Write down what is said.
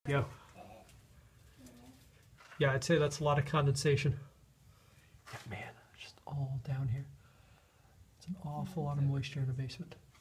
Yeah. Yeah, I'd say that's a lot of condensation. Man, just all down here. It's an awful lot of moisture in the basement.